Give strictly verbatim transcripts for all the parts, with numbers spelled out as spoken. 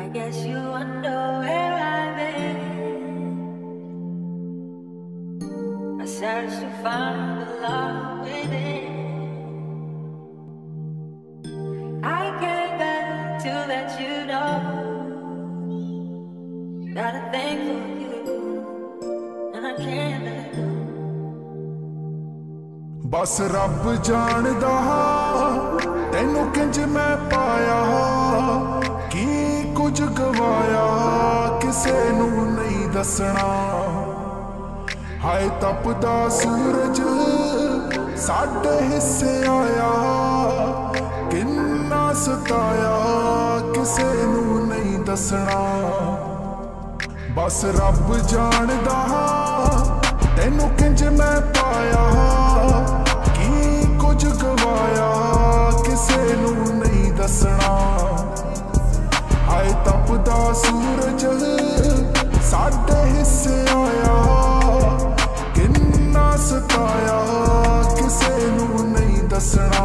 I guess you wonder where I've been. I searched to find the love within. I came back to let you know got a thing for you, and I can't let go. बस रब जानदा तैनू किंज मैं पाया की कुछ गवाया किसे नू नहीं दसना। हाय तपदा सूरज साडे हिस्से आया किन्ना सताया किसे नू नहीं दसना। बस रब जानदा तैनू किंज मैं पाया की कुछ गवाया किसे नू नहीं दसना। हाय तपदा सूरज साडे हिस्से आया किन्ना सताया किसे नू नहीं दसना।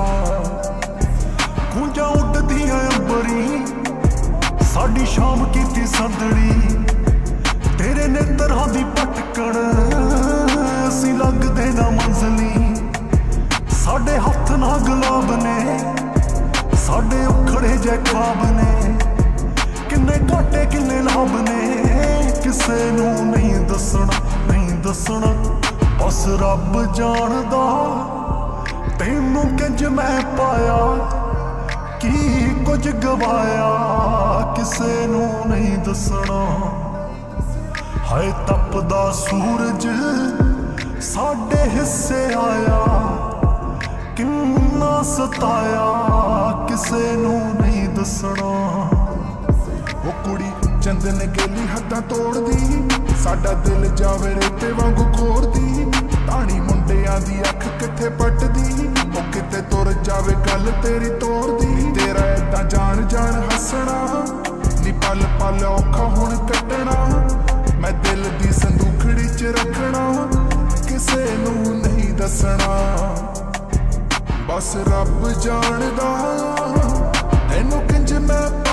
गूंजा उड़दियां अंबरी साडी शाम कीती संदड़ी तेरे नेत्रां दी भटकण असीं लगदे ना मंजली। साडे हत्थ ना गुलाब ने साडे उखड़े जे ख्वाब ने किन्ने घाटे किन्ने लाभ ने किसे नू नहीं दसना नहीं दसना। बस रब जानदा तैनू किंज मैं पाया की कुछ गवाया किसे नू नहीं दसना। हाय तपदा सूरज साडे हिस्से आया किन्ना सताया किसे नू नहीं दसना। वो कुड़ी चंदन गेली हद्दां तोड़दी साडा दिल जावे रेते वांगू खोरदी। ताणी मुंडियां दी अख किथे पटदी ओ किते तुर जावे गल तेरी तोड़दी। तेरा ऐदां जान जान हसना नी पल पल औखा हुण कटना। मैं दिल दी संदूखड़ी च रखना किसे नू नहीं दसना। बस रब जानदा तैनू किंज मैं